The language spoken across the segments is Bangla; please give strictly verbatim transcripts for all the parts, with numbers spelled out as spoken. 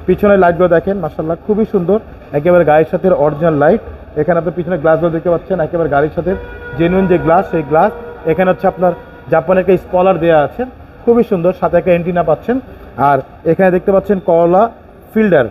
পিছনে লাইটগুলো দেখেন মাশাআল্লাহ খুবই সুন্দর, একেবারে গাড়ির সাথে অরিজিনাল লাইট। এখানে আপনি পিছনে গ্লাসগুলো দেখতে পাচ্ছেন, একেবারে গাড়ির সাথে জেনুইন যে গ্লাস, সেই গ্লাস। এখানে হচ্ছে আপনার জাপানের একটা স্পলার দেওয়া আছে, খুবই সুন্দর, সাথে একটা এন্টিনা পাচ্ছেন। আর এখানে দেখতে পাচ্ছেন করলা ফিল্ডার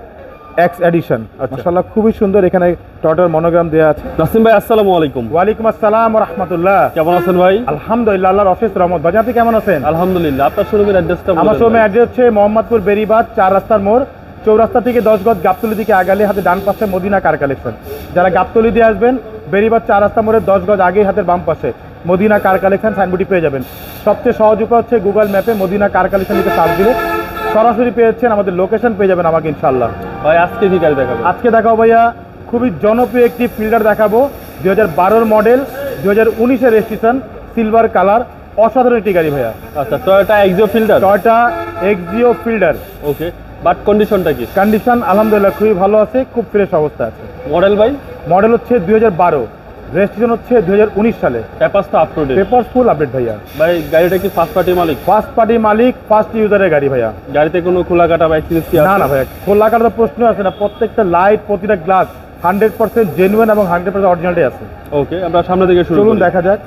এক্স এডিশন, মাশাআল্লাহ খুবই সুন্দর। এখানে টোটাল মনোগ্রাম দেওয়া আছে। নাসিম ভাই আসসালামু আলাইকুম। ওয়ালাইকুম আসসালাম ওয়া রাহমাতুল্লাহ। কেমন আছেন ভাই? আলহামদুলিল্লাহ, আল্লাহর অশেষ রহমত। ভাই আপনি কেমন আছেন? আলহামদুলিল্লাহ। আপনার শোরুমের অ্যাড্রেসটা বলুন। আমার শোরুমের অ্যাড্রেস হচ্ছে মোহাম্মদপুর বেরিবাদ চার রাস্তার মোড়, চৌরাস্তা থেকে দশ গজ গাবতলী দিকে আগালে হাতে ডান পাশে মদিনা কার কালেকশন। যারা গাবতলী দিয়ে আসবেন, বেরিবাদ চার রাস্তা মোড়ের দশ গজ আগেই হাতের বাম পাশে মদিনা কার কালেকশন সাইনবোর্ডটি পেয়ে যাবেন। সবচেয়ে সহজ উপায় হচ্ছে গুগল ম্যাপে মদিনা কার কালেকশন দিকে সার্চ দিলে সরাসরি পেয়েছেন, আমাদের লোকেশন পেয়ে যাবেন আমাকে ইনশাআল্লাহ। ভাই আজকে কি গাড়ি দেখাবো? আজকে দেখাবো ভাইয়া খুবই জনপ্রিয় একটি ফিল্ডার দেখাবো, দুই হাজার বারোর মডেল, দুই হাজার উনিশের রেজিস্ট্রেশন, সিলভার কালার, অসাধারণ একটি গাড়ি ভাইয়া। আচ্ছা, Toyota Axio Fielder. Toyota Axio Fielder. Okay, but কন্ডিশনটা কি? কন্ডিশন আলহামদুলিল্লাহ খুবই ভালো আছে, খুব ফ্রেশ অবস্থা আছে। মডেল ভাই? মডেল হচ্ছে দুই হাজার বারো, রেজিস্ট্রেশন হচ্ছে দুই হাজার উনিশ সালে। পেপারস তো up to date? Paper full update ভাইয়া। ভাই গাড়িটা কি ফার্স্ট পার্টি মালিক? ফার্স্ট পার্টি মালিক, ফার্স্ট ইউজারের গাড়ি ভাইয়া। গাড়িতে কোনো খোলা কাটা বা এক্সিডেন্ট কি আছে? না না ভাইয়া, খোলা কাটার প্রশ্ন আছে না, প্রত্যেকটা লাইট, প্রতিটা গ্লাস হান্ড্রেড পার্সেন্ট জেনুইন এবং হান্ড্রেড পার্সেন্ট অরিজিনালটাই আছে। ওকে, আমরা সামনে থেকে শুরু চলুন করি। দেখা যাক।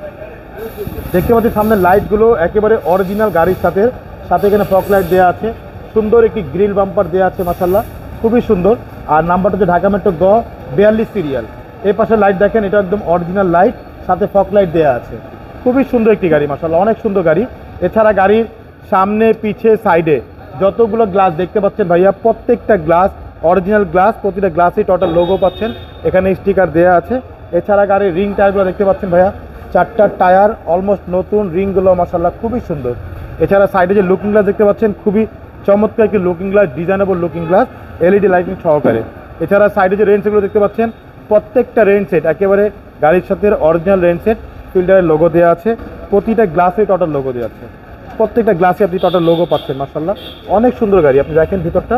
দেখতে পাচ্ছি সামনে লাইটগুলো একেবারে অরিজিনাল গাড়ির সাথে, সাথে এখানে ফগ লাইট দেওয়া আছে, সুন্দর একটি গ্রিল বাম্পার দেওয়া আছে মাশাআল্লাহ খুবই সুন্দর। আর নাম্বারটা হচ্ছে ঢাকা মেট্রো গ বিয়াল্লিশ সিরিয়াল। এই পাশে লাইট দেখেন, এটা একদম অরিজিনাল লাইট, সাথে ফগ লাইট দেওয়া আছে, খুবই সুন্দর একটি গাড়ি মাশাআল্লাহ, অনেক সুন্দর গাড়ি। এছাড়া গাড়ির সামনে পিছে সাইডে যতগুলো গ্লাস দেখতে পাচ্ছেন ভাইয়া, প্রত্যেকটা গ্লাস অরিজিনাল গ্লাস, প্রতিটা গ্লাসেই টোটাল লোগো পাচ্ছেন, এখানে স্টিকার দেওয়া আছে। এছাড়া গাড়ির রিং টায়ারগুলো দেখতে পাচ্ছেন ভাইয়া, চারটা টায়ার অলমোস্ট নতুন, রিংগুলো মাশাআল্লাহ খুবই সুন্দর। এছাড়া সাইডে যে লুকিং গ্লাস দেখতে পাচ্ছেন, খুবই চমৎকার একটি looking glass, designable looking glass, LED lighting সহকারে। এছাড়া সাইডে যে রেন সেটগুলো দেখতে পাচ্ছেন, প্রত্যেকটা রেন সেট একেবারে গাড়ির সাথে অরিজিনাল রেন সেট, ফিল্ডারের লোগো দেওয়া আছে, প্রতিটা গ্লাসে টোটাল লোগো দেওয়া আছে, প্রত্যেকটা গ্লাসে আপনি টোটাল লোগো পাচ্ছেন মাশাআল্লাহ, অনেক সুন্দর গাড়ি। আপনি দেখেন ভিতরটা,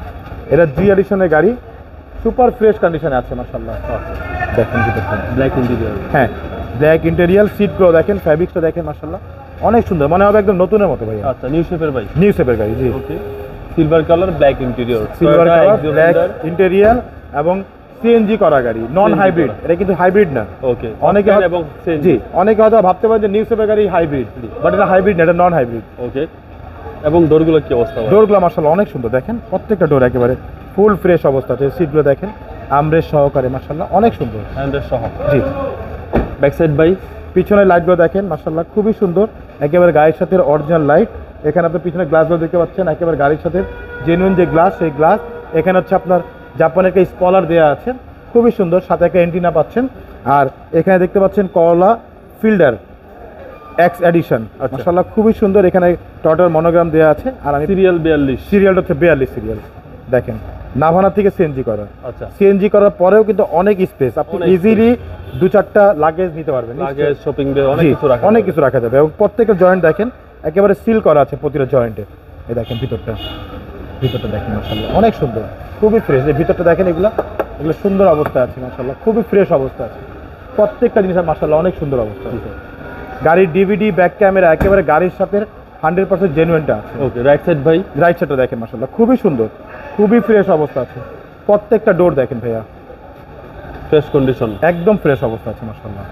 এটা জি এডিশনের গাড়ি, সুপার ফ্রেশ কন্ডিশনে আছে মাশাআল্লাহ। দেখেন ভিতরটা ব্ল্যাক ইন্টেরিয়র। হ্যাঁ, ব্ল্যাক ইন্টেরিয়াল, সিটগুলো দেখেন, ফ্যাব্রিক্সটা দেখেন মাশাআল্লাহ অনেক সুন্দর, মনে হবে একদম নতুনের মতো ভাই। আচ্ছা, নিউ শেপের ভাই? নিউ শেপের গাড়ি, জি। Okay, silver colour, black interior, silver colour, black interior এবং সিএনজি করা গাড়ি, নন হাইব্রিড। এটা কিন্তু হাইব্রিড না। ওকে, অনেকে এবং জি, অনেকে হয়তো ভাবতে পারেন যে নিউ শেপের গাড়ি হাইব্রিড, বাট এটা হাইব্রিড না, এটা নন হাইব্রিড। ওকে, এবং ডোরগুলো কি অবস্থা? ডোরগুলো মাশাআল্লাহ অনেক সুন্দর, দেখেন প্রত্যেকটা ডোর একেবারে ফুল ফ্রেশ অবস্থা আছে। সিটগুলো দেখেন আমরেশ সহকারে মাশাআল্লাহ অনেক সুন্দর, হ্যান্ডেল সহ। জি। ব্যাক সাইড ভাই? পিছনে লাইটগুলো দেখেন মাশাআল্লাহ খুবই সুন্দর, একেবারে গাড়ির সাথে অরিজিনাল লাইট। এখানে আপনি পিছনে গ্লাসগুলো দেখতে পাচ্ছেন, একেবারে গাড়ির সাথে জেনুইন যে গ্লাস, সেই গ্লাস। এখানে হচ্ছে আপনার জাপানের একটা স্পলার দেওয়া আছে, খুবই সুন্দর, সাথে একটা এন্টিনা পাচ্ছেন। আর এখানে দেখতে পাচ্ছেন করলা ফিল্ডার এক্স এডিশন, মাশাআল্লাহ খুবই সুন্দর। এখানে টোটাল মনোগ্রাম দেওয়া আছে। আর আমি সিরিয়াল বিয়াল্লিশ, সিরিয়ালটা হচ্ছে বিয়াল্লিশ সিরিয়াল। দেখেন নাভানা থেকে সিএনজি করা। আচ্ছা, সিএনজি করার পরেও কিন্তু অনেক স্পেস, আপনি ইজিলি দু চারটা লাগেজ নিতে পারবেন, লাগেজ, শপিং ব্যাগ, অনেক কিছু রাখা অনেক কিছু রাখা যাবে। এবং প্রত্যেকটা জয়েন্ট দেখেন একেবারে সিল করা আছে প্রতিটা জয়েন্টে। এই দেখেন ভিতরটা, ভিতরটা দেখেন মাশাআল্লাহ অনেক সুন্দর, খুবই ফ্রেশ। এই ভিতরটা দেখেন, এগুলো এগুলো সুন্দর অবস্থা আছে মাশাআল্লাহ, খুবই ফ্রেশ অবস্থা আছে, প্রত্যেকটা জিনিস মাশাআল্লাহ অনেক সুন্দর অবস্থা আছে। গাড়ির ডিভিডি, ব্যাক ক্যামেরা একেবারে গাড়ির সাথে হান্ড্রেড পার্সেন্ট জেনুইনটা আছে। ওকে, রাইট সাইড ভাই? রাইট সাইডটা দেখেন মাশাআল্লাহ খুবই সুন্দর, খুবই ফ্রেশ অবস্থা আছে, প্রত্যেকটা ডোর দেখেন ভাইয়া ফ্রেশ কন্ডিশন, একদম ফ্রেশ অবস্থা আছে মাশাআল্লাহ।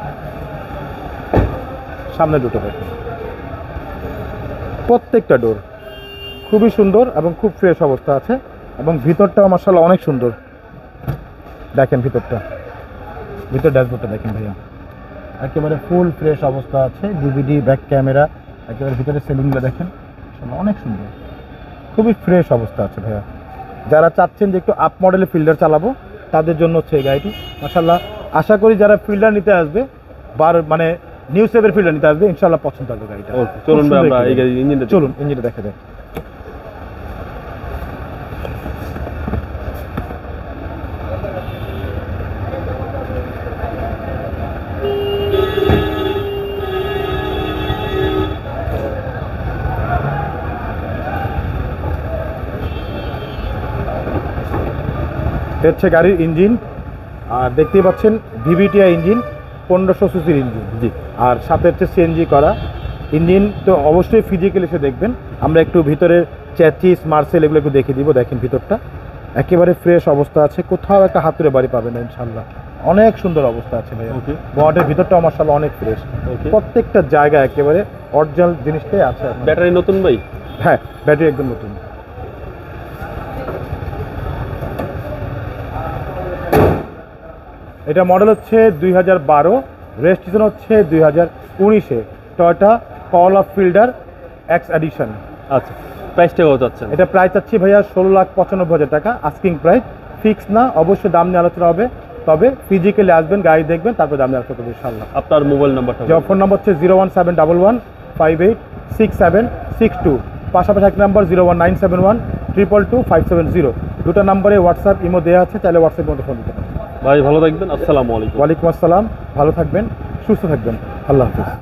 সামনে দুটো দেখেন, প্রত্যেকটা ডোর খুবই সুন্দর এবং খুব ফ্রেশ অবস্থা আছে। এবং ভিতরটাও মাশাআল্লাহ অনেক সুন্দর, দেখেন ভিতরটা, ভিতর ড্যাশবোর্ডটা দেখেন ভাইয়া একেবারে ফুল ফ্রেশ অবস্থা আছে। ডিভিডি, ব্যাক ক্যামেরা, একেবারে ভিতরে সেলিংগুলো দেখেন অনেক সুন্দর, খুবই ফ্রেশ অবস্থা আছে ভাইয়া। যারা চাচ্ছেন যে একটু আপ মডেলের ফিল্ডার চালাবো, তাদের জন্য হচ্ছে এই গাড়িটি মাশাআল্লাহ। আশা করি যারা ফিল্ডার নিতে আসবে, বার মানে নিউ শেপের ফিল্ডার নিতে আসবে, ইনশাআল্লাহ পছন্দ হবে গাড়িটা। ওকে, চলুন ভাই আমরা এই গাড়ির ইঞ্জিনটা, চলুন ইঞ্জিনটা দেখা যায়। হচ্ছে গাড়ির ইঞ্জিন, আর দেখতেই পাচ্ছেন ভিভিটিআই ইঞ্জিন, পনেরোশো সিসির ইঞ্জিন, জি। আর সাথে হচ্ছে সিএনজি করা ইঞ্জিন। তো অবশ্যই ফিজিক্যালি এসে দেখবেন, আমরা একটু ভিতরে চ্যাচিস মার্সেল এগুলো একটু দেখিয়ে দিব। দেখেন ভিতরটা একেবারে ফ্রেশ অবস্থা আছে, কোথাও একটা হাতুড়ে বাড়ি পাবে না ইনশাল্লাহ। অনেক সুন্দর অবস্থা আছে ভাইয়া। ওকে। বডির ভিতরটাও মাশাআল্লাহ অনেক ফ্রেশ। ওকে। প্রত্যেকটা জায়গায় একেবারে অরিজিনাল জিনিসটাই আছে আপনার। ব্যাটারি নতুন ভাই? হ্যাঁ, ব্যাটারি একদম নতুন। এটা মডেল হচ্ছে দুই হাজার বারো, রেজিস্ট্রেশন হচ্ছে দুই হাজার উনিশে, টয়োটা করলা ফিল্ডার এক্স এডিশন। আচ্ছা, প্রাইসটা কত চাচ্ছেন? এটা প্রাইস চাচ্ছি ভাইয়া ষোলো লাখ পঁচানব্বই হাজার টাকা, আস্কিং প্রাইস, ফিক্স না, অবশ্যই দাম নিয়ে আলোচনা হবে। তবে ফিজিক্যালি আসবেন, গাড়ি দেখবেন, তারপর দাম নিয়ে আলোচনা করবেন ইনশাআল্লাহ। আপনার মোবাইল নাম্বারটা? যে ফোন নম্বর হচ্ছে zero one seven double one five eight six seven six two, পাশাপাশি এক number zero one nine seven one triple two five seven zero. দুটো নাম্বারে হোয়াটসঅ্যাপ ইমো দেওয়া আছে, চাইলে হোয়াটসঅ্যাপ মধ্যে ফোন দিতে পারেন। ভাই ভালো থাকবেন, আসসালামু আলাইকুম। ওয়ালাইকুম আসসালাম, ভালো থাকবেন, সুস্থ থাকবেন, আল্লাহ হাফিজ।